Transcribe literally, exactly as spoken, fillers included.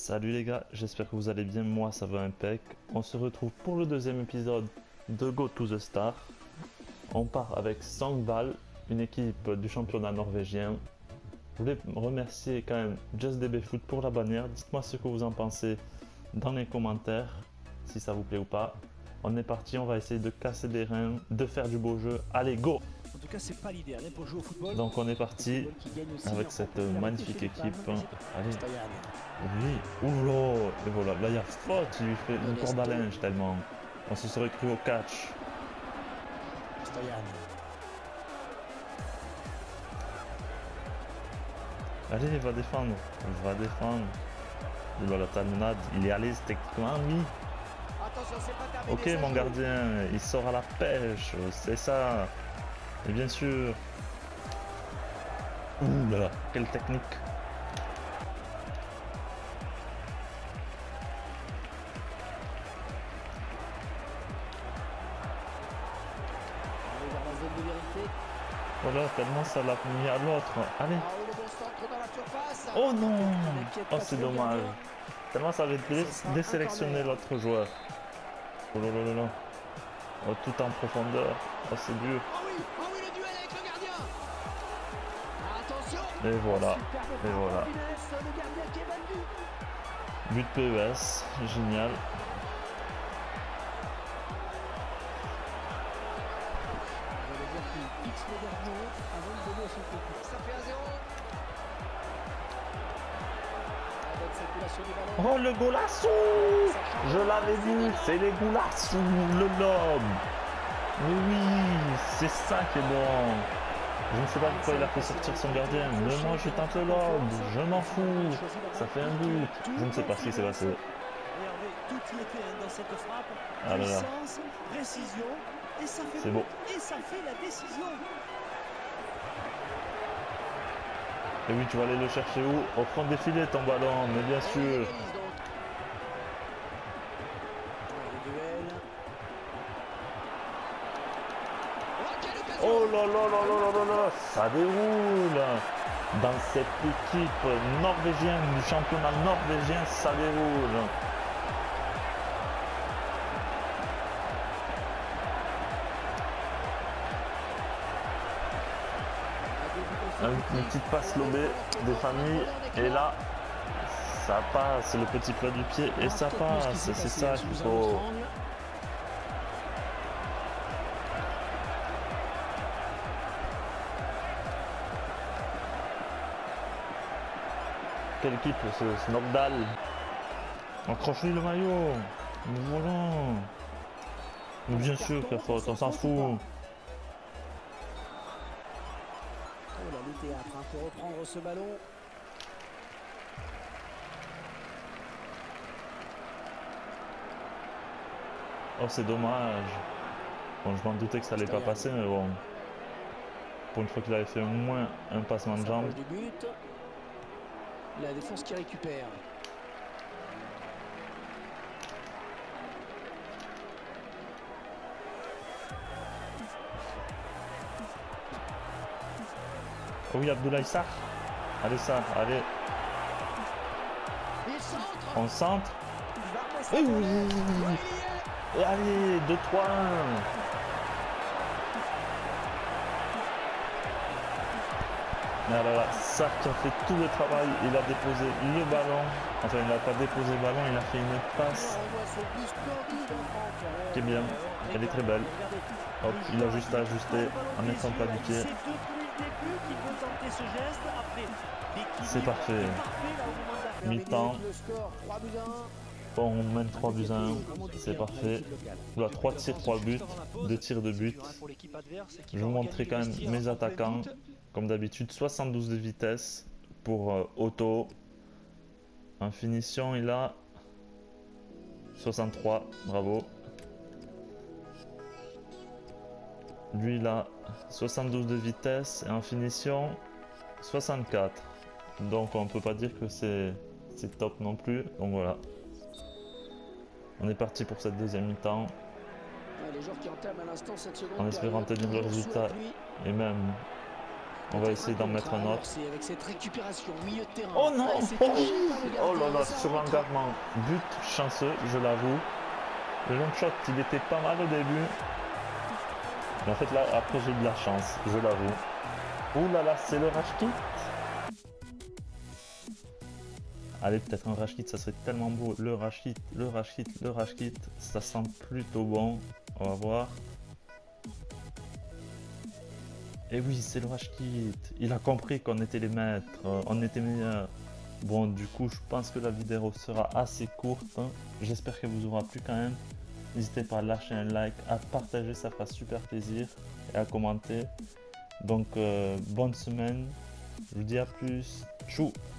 Salut les gars, j'espère que vous allez bien, moi ça va impec. On se retrouve pour le deuxième épisode de Go to the Star. On part avec Songval, une équipe du championnat norvégien. Je voulais remercier quand même JustDBFoot pour la bannière. Dites-moi ce que vous en pensez dans les commentaires, si ça vous plaît ou pas. On est parti, on va essayer de casser des reins, de faire du beau jeu. Allez, go! En tout cas, c'est pas l'idéal pour jouer au football. Donc on est parti avec cette magnifique équipe. Allez. Oui. Oula. Et voilà. Là il y a faute. Il lui fait une corde à linge tellement. On se serait cru au catch. Allez, va défendre. Va défendre. Il va la talonnade. Il est à l'aise techniquement, lui. Ok, mon gardien. Il sort à la pêche. C'est ça. Et bien sûr. Ouh là là, quelle technique. Voilà, tellement ça l'a mis à l'autre. Allez. Oh non. Oh, c'est dommage. Tellement ça avait désélectionné l'autre joueur. Oh là là là là. Oh, tout en profondeur. Oh, c'est dur. Et voilà, et voilà. But P E S, génial. Oh, le golasso! Je l'avais vu, c'est les golasso, le lob. Mais oui, c'est ça qui est bon. Je ne sais pas pourquoi il a fait sortir son gardien, mais moi je tente le lob, je m'en fous, ça fait un but, je ne sais pas ce qui s'est passé. Ah là là. C'est beau. Et oui, tu vas aller le chercher où? Au fond des filets ton ballon, mais bien sûr. Oh là là là là là là, ça déroule. Dans cette équipe norvégienne du championnat norvégien, ça déroule. Une petite passe lobée des familles et là, ça passe, le petit plat du pied et ça passe, c'est ça qu'il faut. Quelle équipe ce Snobdal? Accroche-lui le maillot. Voilà. Mais bien sûr qu'il faut, on s'en fout. Oh là, le théâtre, hein, pour reprendre ce ballon. Oh, c'est dommage. Bon, je m'en doutais que ça allait pas passer, mais bon. Pour une fois qu'il avait fait au moins un passement de jambe. La défense qui récupère. Oh oui, Abdoulaye Sarr. Allez, Sarr, allez. On centre. Oui, oui, oui, oui. Et allez, deux trois un. Ah là là, Sarr qui a fait tout le travail, il a déposé le ballon, enfin il n'a pas déposé le ballon, il a fait une passe qui est bien, elle est très belle. Hop, il a juste à ajuster en mettant pas du pied. C'est parfait. Mi-temps. Bon, on mène trois buts à un, c'est parfait. Là, trois tirs, trois buts, deux tirs de but. Je vais vous montrer quand même mes attaquants. Comme d'habitude, soixante-douze de vitesse pour euh, Otto. En finition, il a soixante-trois, bravo. Lui, il a soixante-douze de vitesse et en finition, soixante-quatre. Donc, on ne peut pas dire que c'est top non plus. Donc voilà. On est parti pour cette deuxième mi-temps. En espérant tenir le résultat et même On va essayer d'en mettre un autre. Avec cette récupération au milieu de terrain. Oh non, Ouais, c'est oh, touché par le oh là gardien, là, ça sur rentre. l'engagement, but chanceux, je l'avoue. Le long shot, il était pas mal au début. Mais en fait là, après j'ai eu de la chance, je l'avoue. Ouh là là, c'est le rush kit. Allez, peut-être un rush kit, ça serait tellement beau. Le rush kit, le rush kit, le rush kit, ça sent plutôt bon. On va voir. Et oui, c'est le rush kit. Il a compris qu'on était les maîtres, euh, on était meilleurs. Bon, du coup, je pense que la vidéo sera assez courte. Hein. J'espère qu'elle vous aura plu quand même. N'hésitez pas à lâcher un like, à partager, ça fera super plaisir. Et à commenter. Donc, euh, bonne semaine. Je vous dis à plus. Tchou!